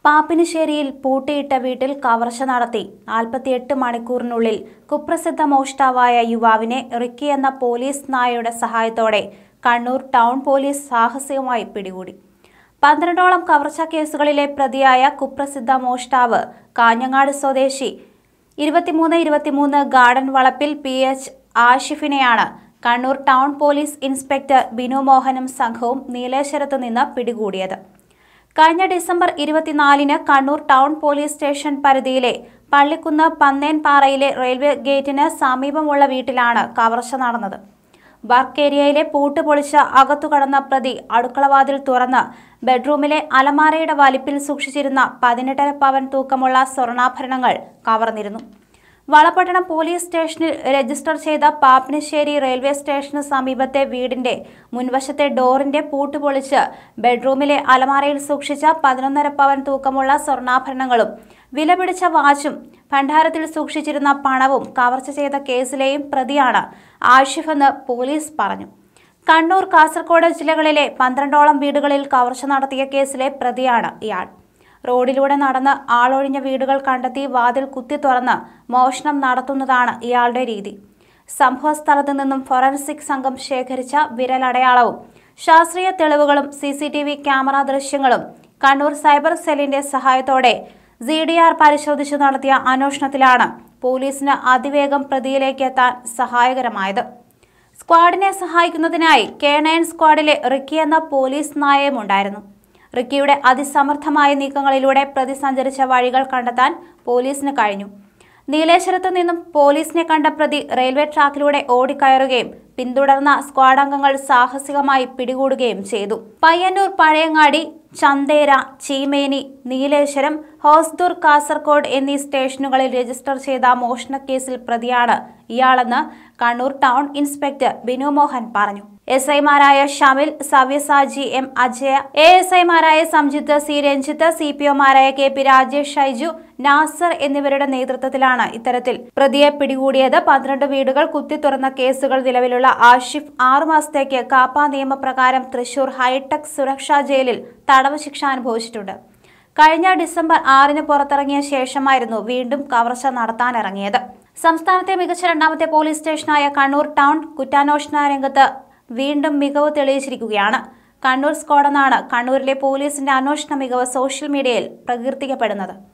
പാപ്പിനിശ്ശേരിയിൽ പൂട്ടിയിട്ട വീട്ടിൽ കവർച്ച നടത്തി 48 മണിക്കൂറിനുള്ളിൽ കുപ്രസിദ്ധ മോഷ്ടാവായ യുവാവിനെ റിക്കി എന്ന പോലീസ് നായയുടെ സഹായത്തോടെ കണ്ണൂർ ടൗൺ പോലീസ് സാഹസികമായി പിടികൂടി. 12ഓളം കവർച്ചാ കേസുകളിലെ പ്രതിയായ കുപ്രസിദ്ധ മോഷ്ടാവ് കാഞ്ഞങ്ങാട് സ്വദേശി 23 ഗാർഡൻ വളപ്പിൽ PH ആഷിഫിനെയാണ് Kannur town police inspector Binu മോഹനും സംഘവും നീലേശ്വരത്ത് നിന്ന് പിടികൂടിയത്. കഴിഞ്ഞ ഡിസംബർ 24-ന് കണ്ണൂർ ടൗൺ പോലീസ് സ്റ്റേഷൻ പരിധിയിലെ പള്ളിക്കുന്ന് പന്നേൻപാറയിലെ റെയിൽവേ ഗേറ്റിന് സമീപമുള്ള വീട്ടിലാണ് കവർച്ച നടന്നത്. വർക്ക് ഏരിയയിലെ പൂട്ട് പൊളിച്ച് അകത്തു കടന്ന പ്രതി അടുക്കളവാതിൽ തുറന്ന് ബെഡ്റൂമിലെ അലമാരയുടെ വലിപ്പിൽ സൂക്ഷിച്ചിരുന്ന 18.5 പവൻ തൂക്കമുള്ള സ്വർണ്ണാഭരണങ്ങൾ കവർന്നിരുന്നു. വളപട്ടണം പോലീസ് സ്റ്റേഷനിൽ രജിസ്റ്റർ ചെയ്ത പാപ്പിനിശ്ശേരി റെയിൽവേ സ്റ്റേഷന് സമീപത്തെ വീടിന്റെ മുൻവശത്തെ ഡോറിന്റെ പൂട്ട് പൊളിച്ച് ബെഡ്റൂമിലെ അലമാരയിൽ സൂക്ഷിച്ച 11.5 പവൻ തൂക്കമുള്ള സ്വർണ്ണാഭരണങ്ങളും വിലപിടിച്ച വാച്ചും ഭണ്ഡാരത്തിൽ സൂക്ഷിച്ചിരുന്ന പണവും കവർച്ച ചെയ്ത കേസിലെയും പ്രതിയാണ് ആഷിഫ് എന്ന് പോലീസ് പറഞ്ഞു. കണ്ണൂർ, കാസർഗോഡ് ജില്ലകളിലെ 12ഓളം വീടുകളിൽ കവർച്ച നടത്തിയ കേസിലെ പ്രതിയാണ് ഇയാൾ. റോഡിലൂടെ നടന്ന് ആളൊഴിഞ്ഞ വീടുകൾ കണ്ടെത്തി വാതിൽ കുത്തി തുറന്ന് മോഷണം നടത്തുന്നതാണ് ഇയാളുടെ രീതി. സംഭവ സ്ഥലത്തു നിന്നും ഫോറൻസിക് സംഘം ശേഖരിച്ച വിരലടയാളവും ശാസ്ത്രീയ തെളിവുകളും CCTV ക്യാമറ ദൃശ്യങ്ങളും കണ്ണൂർ സൈബർ സെല്ലിന്റെ സഹായത്തോടെ CDR പരിശോധിച്ചു നടത്തിയ അന്വേഷണത്തിലാണ് പോലീസിന് അതിവേഗം പ്രതിയിലേക്ക് എത്താൻ സഹായകരമായത്. സ്ക്വാഡിനെ സഹായിക്കുന്നതിനായി K9 സ്ക്വാഡിലെ റിക്കി എന്ന പോലീസ് നായയും ഉണ്ടായിരുന്നു. റിക്കിയുടെ അതിസമർത്ഥമായ നീക്കങ്ങളിലൂടെ പ്രതി സഞ്ചരിച്ച വഴികൾ കണ്ടെത്താൻ പോലീസിന് കഴിഞ്ഞു. നീലേശ്വരത്ത് നിന്നും പോലീസിനെ കണ്ട പ്രതി റെയിൽവേ ട്രാക്കിലൂടെ ഓടിക്കയറുകയും പിന്തുടർന്ന സ്ക്വാഡ് അംഗങ്ങൾ സാഹസികമായി പിടികൂടുകയും ചെയ്തു. പയ്യന്നൂർ, പഴയങ്ങാടി, ചന്തേര, ചീമേനി, നീലേശ്വരം, ഹോസ്ദൂർ, കാസർഗോഡ് എന്നീ സ്റ്റേഷനുകളിൽ രജിസ്റ്റർ ചെയ്ത മോഷണക്കേസിൽ പ്രതിയാണ് ഇയാളെന്ന് കണ്ണൂർ ടൗൺ ഇൻസ്പെക്ടർ ബിനു മോഹൻ പറഞ്ഞു. SI-മാരായ ഷമിൽ, Savyasachi, M Ajaya, ASI-മാരായ Samjith, C Ranjith, CPO-മാരായ KP Rajesh, Shaiju, Nasar എന്നിവരുടെ നേതൃത്വത്തിലാണ് ഇത്തരത്തിൽ പ്രതിയെ പിടികൂടിയത്. 12 വീടുകൾ കുത്തി തുറന്ന കേസുകൾ നിലവിലുള്ള ആഷിഫ് 6 മാസത്തേക്ക് കാപ്പ നിയമപ്രകാരം തൃശൂർ ഹൈടെക് സുരക്ഷാ ജയിലിൽ തടവ് ശിക്ഷ അനുഭവിച്ചിട്ടുണ്ട്. കഴിഞ്ഞ ഡിസംബർ 6-ന് പുറത്തിറങ്ങിയ ശേഷമായിരുന്നു വീണ്ടും കവർച്ച നടത്താനിറങ്ങിയത്. സംസ്ഥാനത്തെ മികച്ച 2ാമത്തെ പോലീസ് സ്റ്റേഷനായ കണ്ണൂർ ടൗൺ കുറ്റാന്വേഷണ രംഗത്ത് വീണ്ടും മികവ് തെളിയിച്ചിരിക്കുകയാണ്. കണ്ണൂർ സ്ക്വാഡ് എന്നാണ് കണ്ണൂരിലെ പോലീസിന്റെ അന്വേഷണ മികവ് സോഷ്യൽ മീഡിയയിൽ പ്രകീർത്തിക്കപ്പെടുന്നത്.